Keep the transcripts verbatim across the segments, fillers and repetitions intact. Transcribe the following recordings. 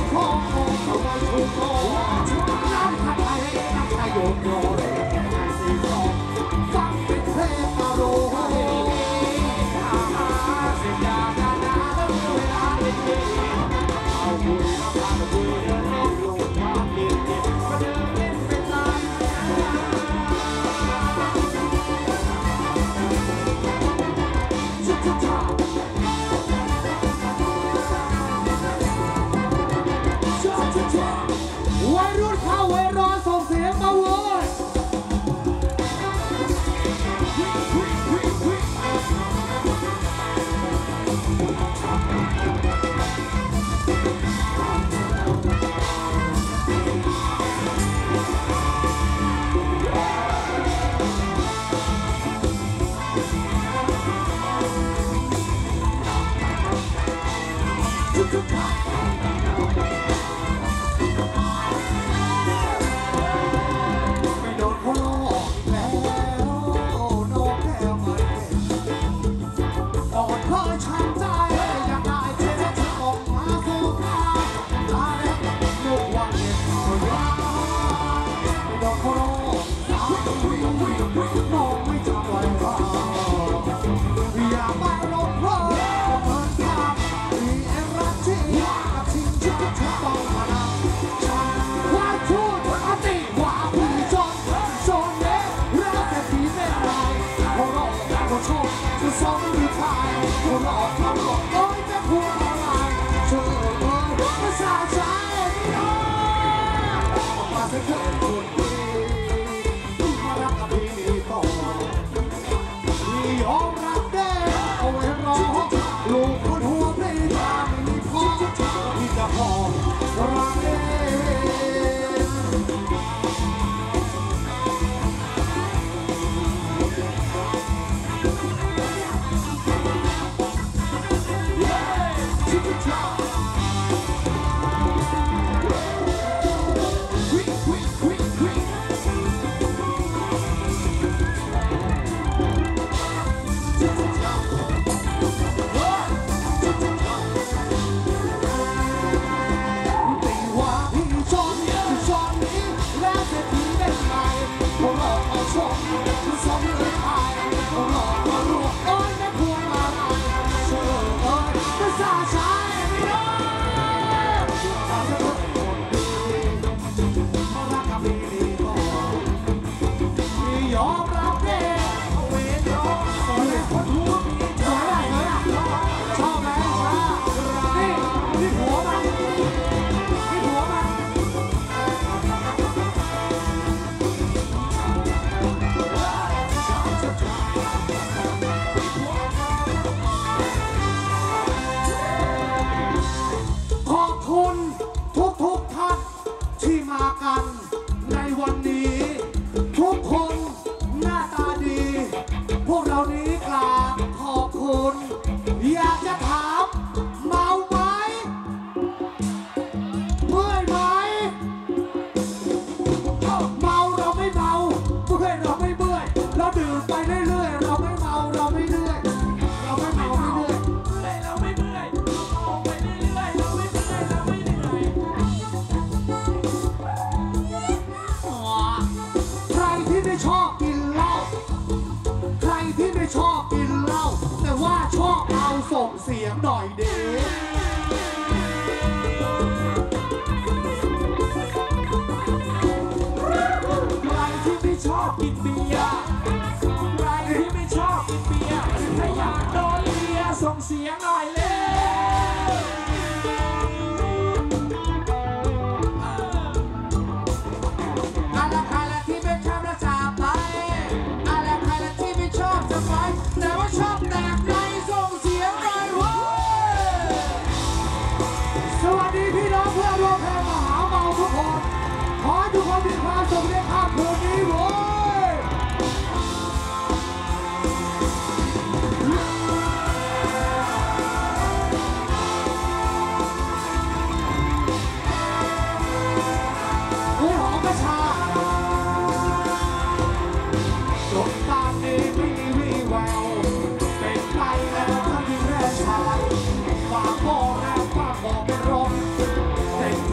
คอเอาไว้ชูคอน้ำขัดไทยน้ำชายโยนโยนสีทองฟังเป็นเพลงอารมณ์เสียงยาดาดาแล้วเวลาเย็นเอาบุญมาพาไปบุญเดินเล่นลงความเย็นมาเดินเล่นเป็นลายชุดชุดชาวัยรุ่นเข้าเวรอนส่งเสียงมาเว้ยส่งเสียงหน่อยเด้ใครที่ไม่ชอบกินเบียร์ใครที่ไม่ชอบกินเบียร์ถ้าอยากโดนเบียร์ส่งเสียงหน่อยเลยอะไรใครละที่ไม่ชอบแล้วจากไปอะไรใครละที่ไม่ชอบจะไปแต่ว่าชอบแตกในส่งเสียงหน่อยเว้ยสวัสดีพี่น้องเพื่อนร่วมแพร่มหาเมาทุกคนขอให้ทุกคนมีความสุขในค่ำคืนนี้เว้ยจบตามนี้ไม่มีวี่แววเป็นไปแล้วทั้งที่แรกชายฝากบอกแรกฝากบอกเป็นรถเด็ก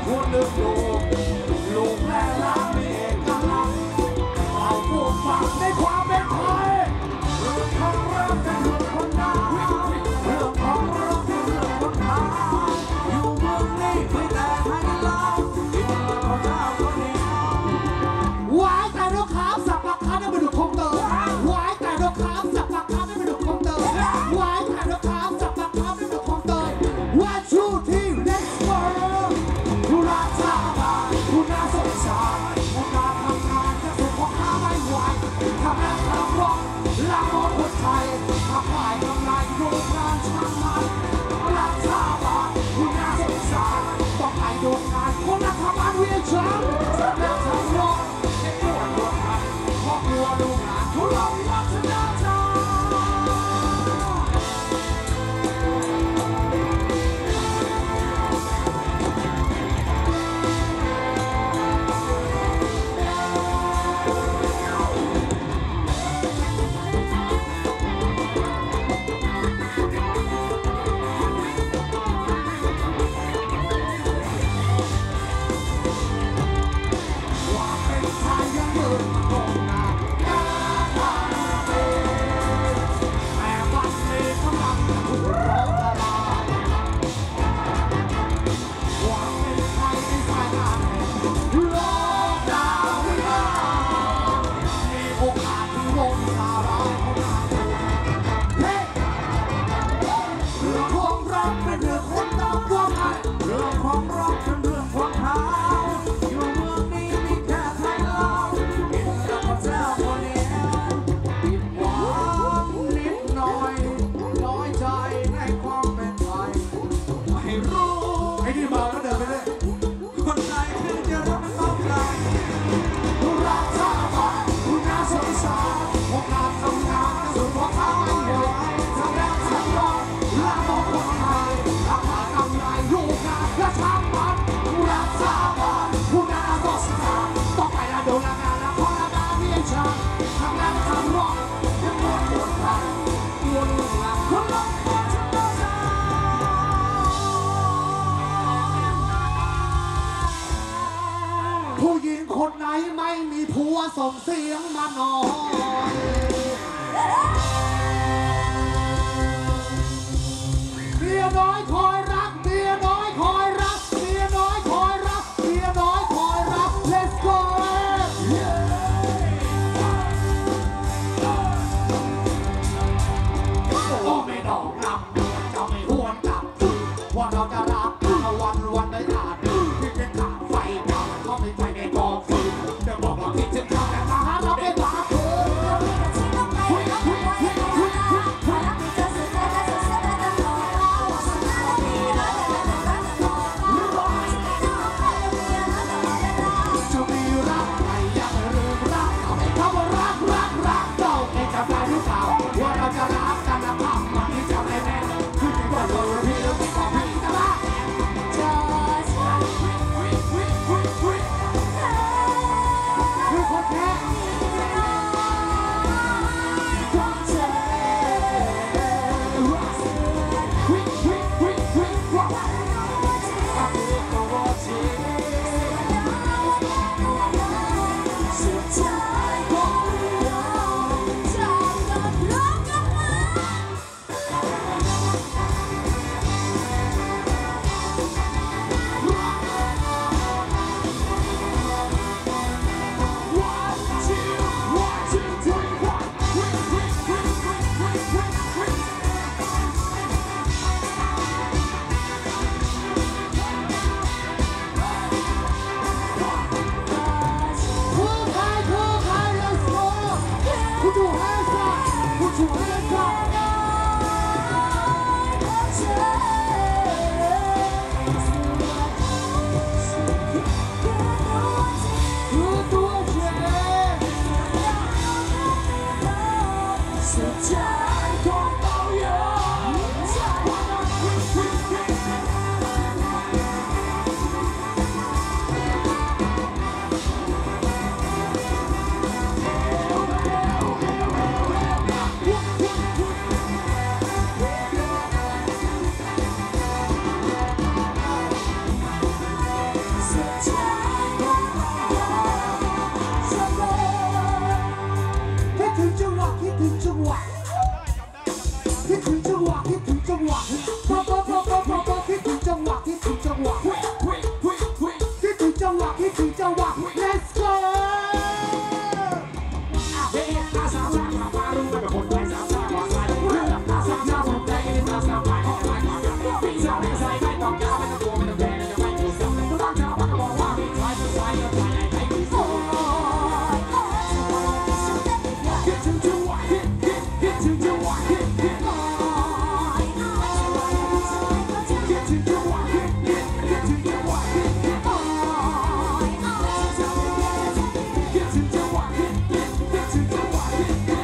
คนหนึ่งลูกลูกและรักมีเอกลักษณ์เอาพูดฟังในความเป็นไทยเรื่องของเราเป็นเรื่องคนไทยเรื่องของเราเป็นเรื่องคนไทยอยู่เมืองนี้ไม่แต่ไทยลาวที่เมืองของเจ้าคนเดียววายแต่นกขาวสับปะคันให้มันดูคงเตอร์วายแต่นกขาวสับปะคันให้มันดูคงเตอร์วายแต่นกขาวสับปะคันให้มันดูคงเตอร์ว่าชูที่ next world ผู้รักชาติผู้น่าสงสารผู้น่าทำงานจะสุขของข้าไม่ไหวทำงานทำร้องละมองคนไทยทำลายทำลายโรงงานช่างมันรักชาติผู้น่าสงสารต้องไปโรงงานคนละทำงานเวียนช้างและทำร้องเจ็บปวดปวดหันครอบครัวโรงงานทุเราวัฒนธรรมผู้หญิงคนไหนไม่มีผัวส่งเสียงมาหน่อยเมียน้อยคอยรักเมียน้อยคอยรักเมียน้อยคอยรักเมียน้อยคอยรัก let's go โอ้ไม่ดอกนำจะไม่หวนกลับว่าเราจะรักวันวันได้อาจที่เป็นขาไฟดำเขาไม่ใช่ในกองฟืนจะบอกว่าคิดถึงเขาแต่ถ้าเราไม่รักเธอสี่จังหวะ let's go เฮ้ยอาสาสมัครมารู้ไม่เป็นคนไทยสามชาติความหมายเรื่องอาสาสมัครผมใจกันอาสาสมัครขอหมายความกันปีศาจไม่ใส่ไม่ต้องยาวไม่ต้องกลัวไม่ต้องแพ้จะไม่มีสักต้องเจ้าพักบอกว่ามีใครจะใส่ก็ใส่ไอ้ไอ้มีสักคิดถึงจังหวะคิดคิดคิดถึงจังหวะคิดคิดคิดถึงจังหวะคิดคิดคิดถึงจังหวะคิดคิดคิดถึงจังหวะคิดคิดคิดถึงจังหวะคิดคิด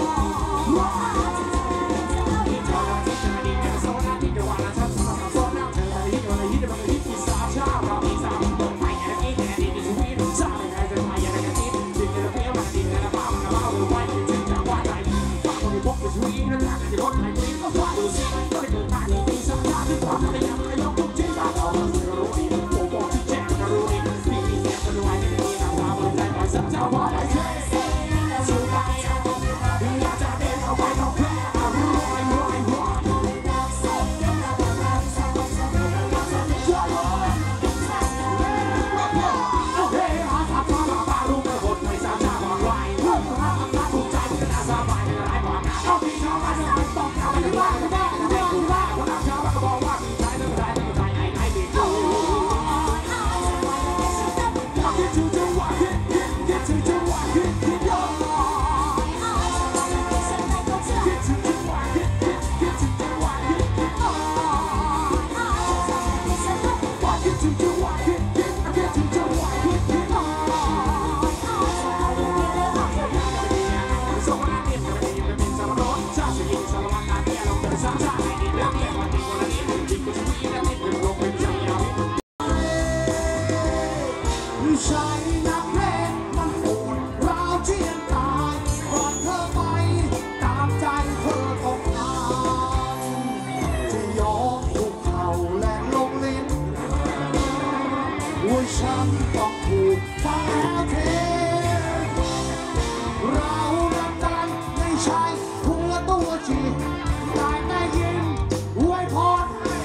ใช่นักเลงมันโหดร้าวเจียนตายก่อนเธอไปตามใจเธอต้องการจะยอมถูกเข่าและลงลิ้นว่าฉันต้องถูกฟ้าเทเราดันดันไม่ใช่หัวตัวจริงได้แต่ยินอวยพร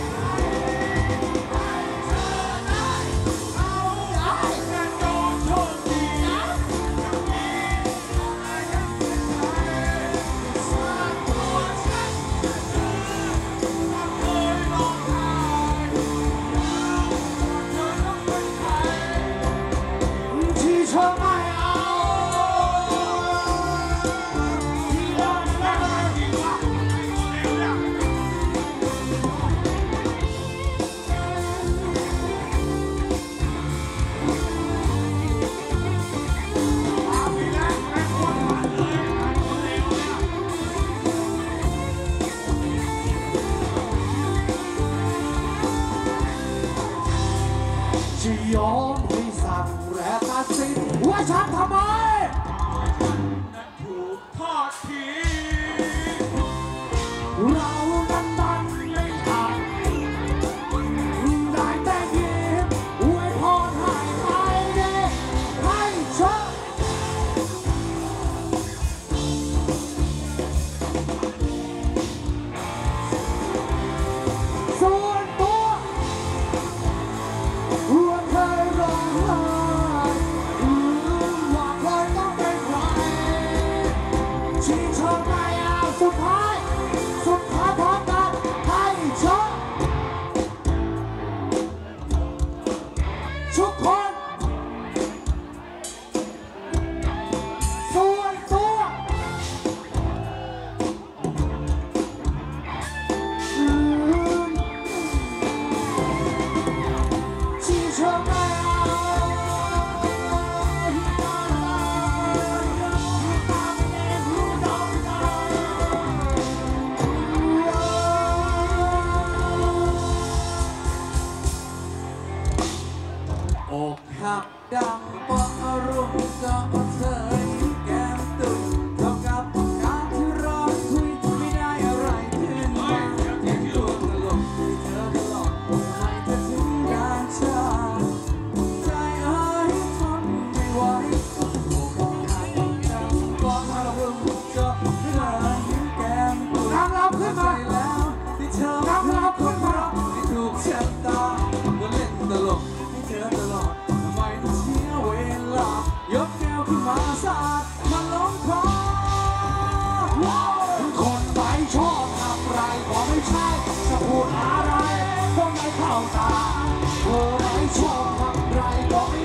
จะยอมให้สั่งและตัดสินว่าฉันทำไมนั้นถูกทอดทิ้งเรานั้นมันไม่ทันได้แต่ยิ้มอวยพรให้ใครเด็กให้เธอส่วนตัวว่าเคยร้องไห้ว่าเคยต้องเป็นใครที่เธอไม่เอาสุดท้ายสุดท้ายพร้อมกันให้เธอทุกคนส่วนตัวที่เธอไม่อกหักดังปองอารมณ์ก็เธอยิ้มแก้มตุ่มเท่ากับการที่รอคุยไม่ได้อะไรขึ้นมาแค่ตัวตลกที่เธอตลอดทำไมเธอถึงการชาใจหายทนไม่ไหวอกหักดังปองอารมณ์ก็เธอยิ้มแก้มตุ่มทำเราขึ้นมาแล้วที่เธอทำเราขึ้นมาไม่ถูกชะตาก็เล่นตลกให้เธอตลอดทำไมต้องใช่จะพูดอะไรก็ไม่เข้าตาเธอไม่ชอบทำไรก็ไม่